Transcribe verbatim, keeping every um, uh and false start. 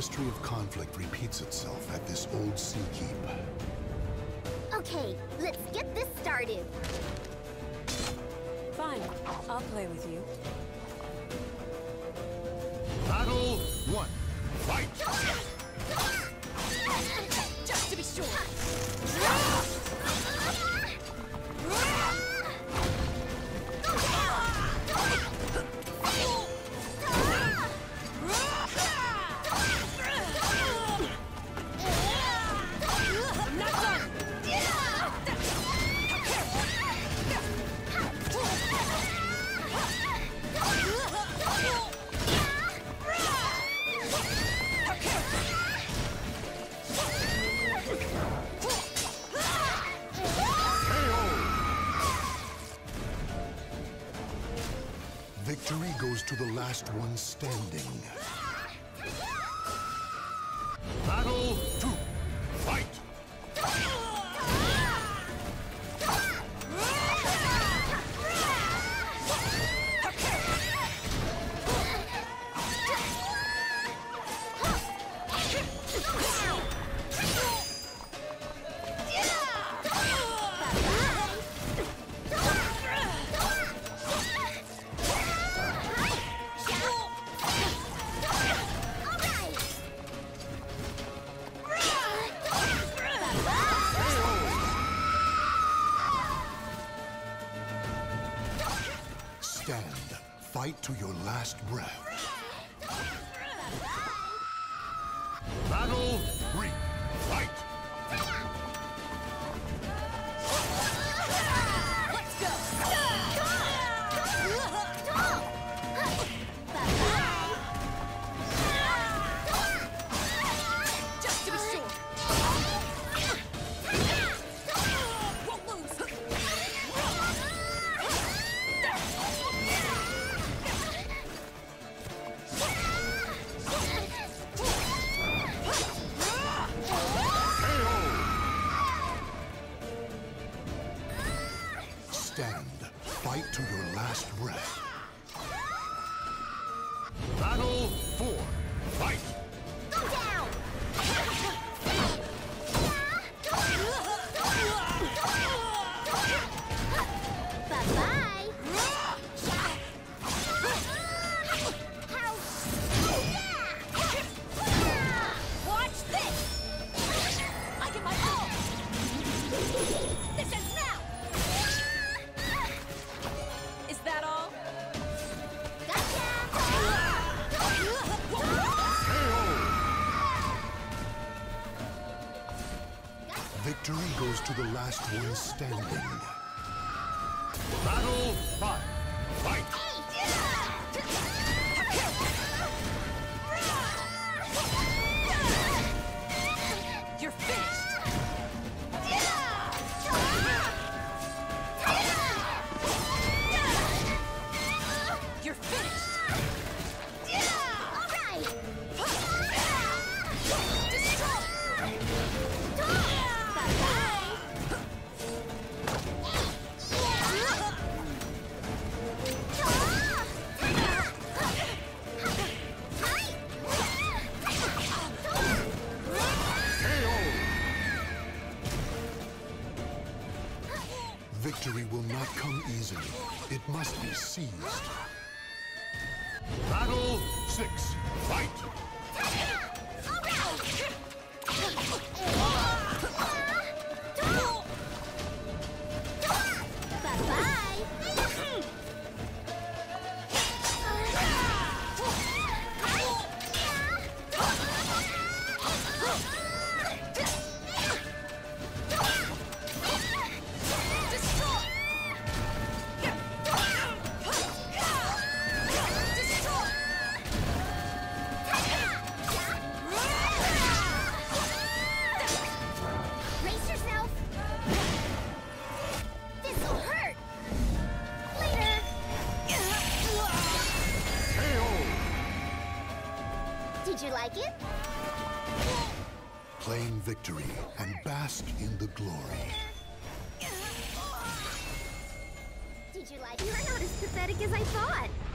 history of conflict repeats itself at this old sea keep. Okay, let's get this started. Fine, I'll play with you. Battle one. Fight! Just to be sure. Victory goes to the last one standing. Battle two. Fight! Stand. Fight to your last breath. Battle three. Fight! Let's go! Just to be sure. Won't lose. Stand. Fight to your last breath. Battle four. Fight! Go down! Bye-bye! Watch this! I get my own! This ends now! Is that all? Victory goes to the last one standing. Battle five. Fight! You're finished! You're finished! All right! Victory will not come easily. It must be seized. Battle six. Fight! Did you like it? Claim victory and bask in the glory. Did you like it? You're not as pathetic as I thought.